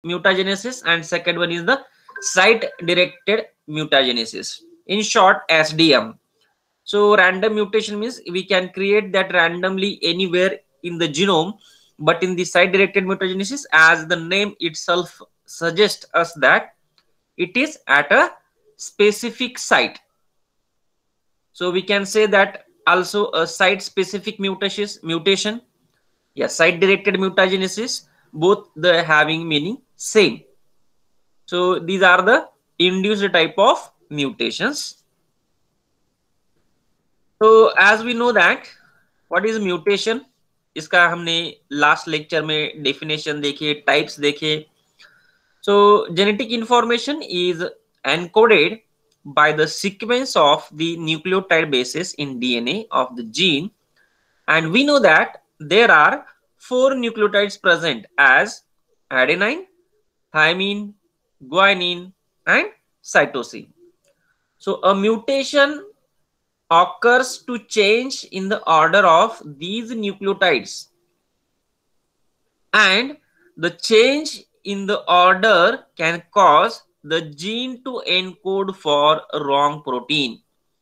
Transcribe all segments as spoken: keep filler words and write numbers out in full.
mutagenesis, and second one is the site directed mutagenesis, in short S D M. So random mutation means we can create that randomly anywhere in the genome, but in the site directed mutagenesis, as the name itself suggests us that it is at a specific site. So we can say that also a site specific mutation mutation yeah, site directed mutagenesis, both the having meaning same. So these are the induced type of mutations. So as we know that what is mutation, इसका हमने last lecture में definition देखे, types देखे. So genetic information is encoded by the sequence of the nucleotide bases in D N A of the gene, and we know that there are four nucleotides present as adenine, thymine, guanine, and cytosine. So a mutation occurs to change in the order of these nucleotides, and the change in the order can cause the gene to encode for a wrong protein,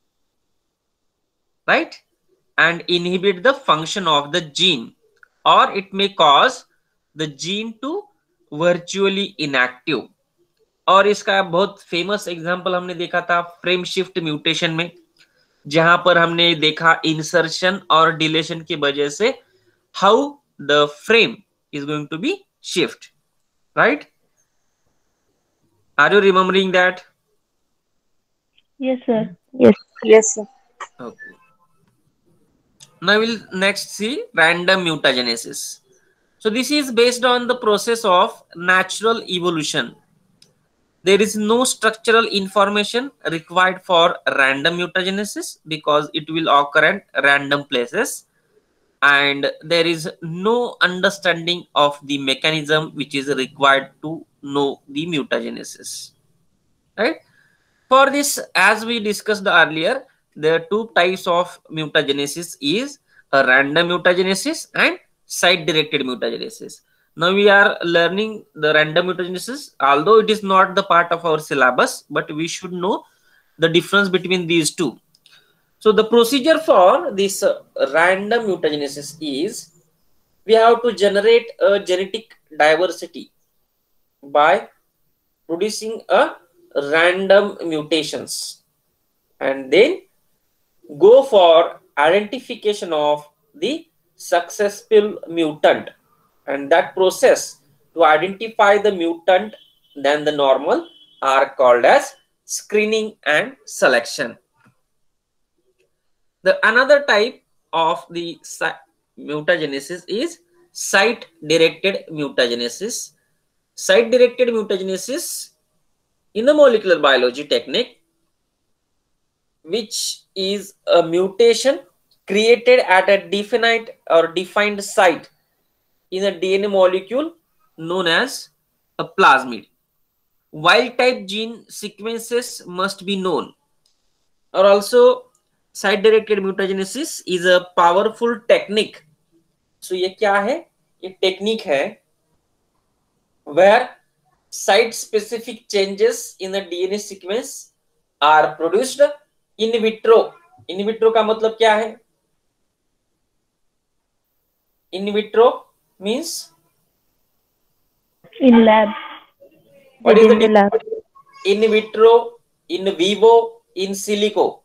right, and inhibit the function of the gene, or it may cause the gene to virtually inactive. और इसका बहुत famous example हमने देखा था frame shift mutation में, जहां पर हमने देखा इंसर्शन और डिलेशन की वजह से how the frame is going to be shift, right? Are you remembering that? Yes, sir. Yes. Yes, sir. Okay. Now we'll next see random mutagenesis. So this is based on the process of natural evolution. There is no structural information required for random mutagenesis because it will occur at random places, and there is no understanding of the mechanism which is required to know the mutagenesis, right? For this, as we discussed earlier, there are two types of mutagenesis is a random mutagenesis and site directed mutagenesis. Now we are learning the random mutagenesis, although it is not the part of our syllabus, but we should know the difference between these two. So the procedure for this uh, random mutagenesis is we have to generate a genetic diversity by producing a random mutations, and then go for identification of the successful mutant, and that process to identify the mutant than the normal are called as screening and selection. The another type of the mutagenesis is site directed mutagenesis. Site directed mutagenesis in the molecular biology technique, which is a mutation created at a definite or defined site in a D N A molecule known as a plasmid. Wild type gene sequences must be known. Or also site directed mutagenesis is a powerful technique. So ये क्या है? ये technique है where site specific changes in the D N A sequence are produced in vitro. In vitro का मतलब क्या है? In vitro means In lab. what is the In the lab. in vitro, in vivo, in silico?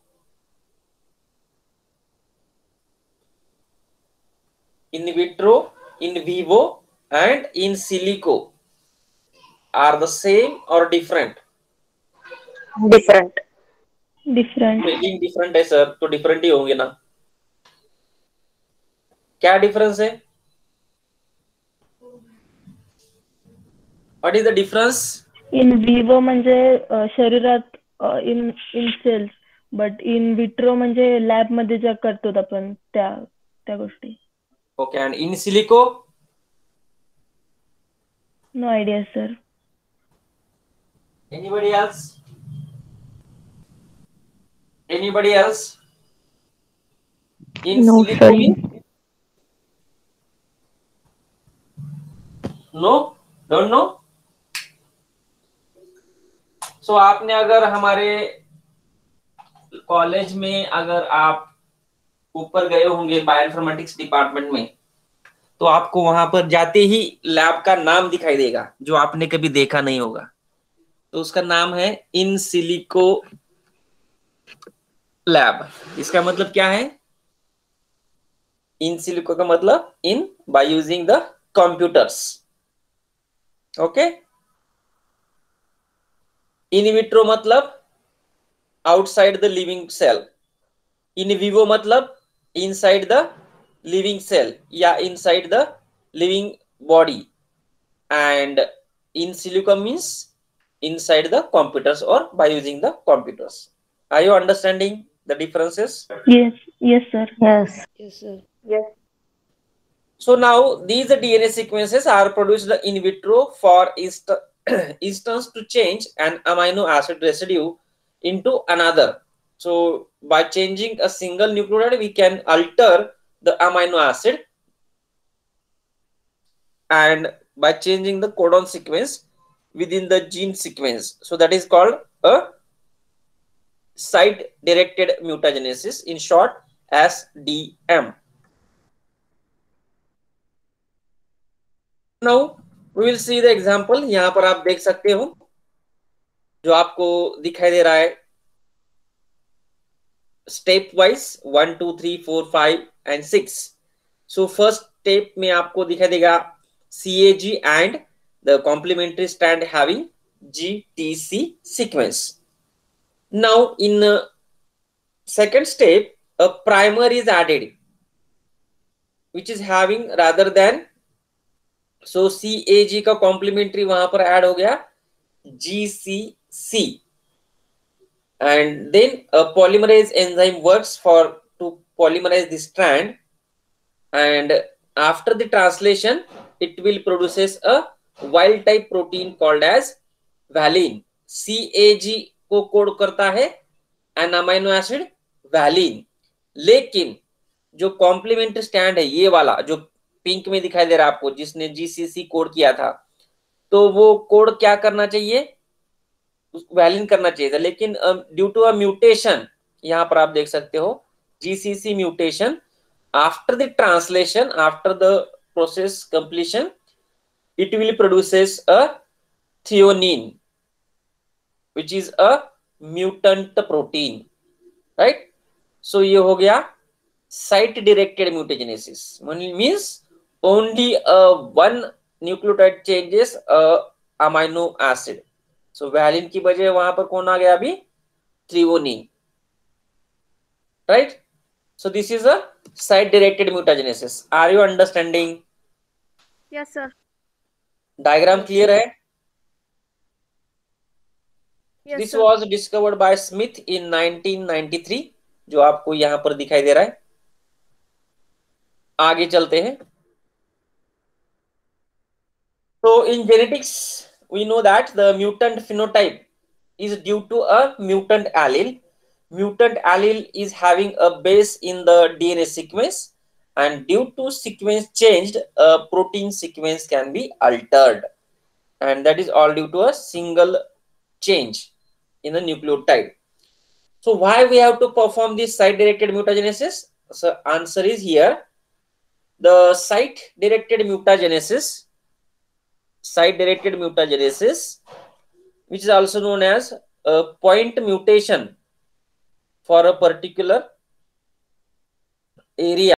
In vitro, in vivo, and in silico are the same or different? Different. Different. Spelling different है sir, तो different ही होंगे ना? क्या difference है? What is the difference? In vivo म्हणजे अ, शरीरात in in cells, but in vitro म्हणजे लॅब मध्ये ज्या करतो आपण त्या त्या गोष्टी. Okay, and in silico? No idea sir. Anybody else? Anybody else? In No, silico sorry. means? No? Don't know? So so, आपने अगर हमारे कॉलेज में अगर आप ऊपर गए होंगे बायोइन्फॉर्मेटिक्स डिपार्टमेंट में, तो आपको वहां पर जाते ही लैब का नाम दिखाई देगा जो आपने कभी देखा नहीं होगा। तो उसका नाम है इन सिलिको लैब। इसका मतलब क्या है? इन सिलिको का मतलब in by using the computers. Okay. In vitro मतलब outside the living cell. In vivo मतलब इनसाइड द लिविंग सेल या inside the living body. And in silico means inside the computers or by using the computers. Are you understanding the differences? Yes, yes, sir. Yes. Yes, sir. Yes. So now these D N A sequences are produced in vitro for inst instance to change an amino acid residue into another. So by changing a single nucleotide, we can alter the amino acid, and by changing the codon sequence within the gene sequence. So that is called a site directed mutagenesis, in short S D M. Now we will see the example. यहाँ पर आप देख सकते हो जो आपको दिखाई दे रहा है step wise one two three four five and six. So first step में आपको दिखाई देगा C A G and the complementary strand having G T C sequence. Now in uh, second step, a primer is added which is having rather than, so C A G का complementary वहां पर add हो गया G C C, and then a polymerase enzyme works for to polymerize the strand, and after the translation it will produces a wild type protein called as valine. C A G को code करता है N amino acid valine, लेकिन जो complementary stand है ये वाला जो pink में दिखाई दे रहा है आपको, जिसने G C C कोड किया था, तो वो कोड क्या करना चाहिए? वैलिन करना चाहिए था, लेकिन ड्यू टू अ म्यूटेशन, यहाँ पर आप देख सकते हो G C C mutation, after the translation, after the process completion, it will produces a threonine which is a mutant protein, right? So ये हो गया site directed mutagenesis, means only a one nucleotide changes a amino acid. So valine की बजाय वहां पर कौन आ गया अभी? threonine, right? So this is a site directed mutagenesis. Are you understanding? Yes, sir. Diagram clear है? Yes, this sir. Was discovered by Smith in nineteen ninety three, जो आपको यहां पर दिखाई दे रहा है। आगे चलते हैं। तो इन genetics we know that the mutant phenotype is due to a mutant allele. Mutant allele is having a base in the DNA sequence, and due to sequence changed, a protein sequence can be altered, and that is all due to a single change in the nucleotide. So why we have to perform this site directed mutagenesis? So answer is here. The site directed mutagenesis, site directed mutagenesis, which is also known as a point mutation for a particular area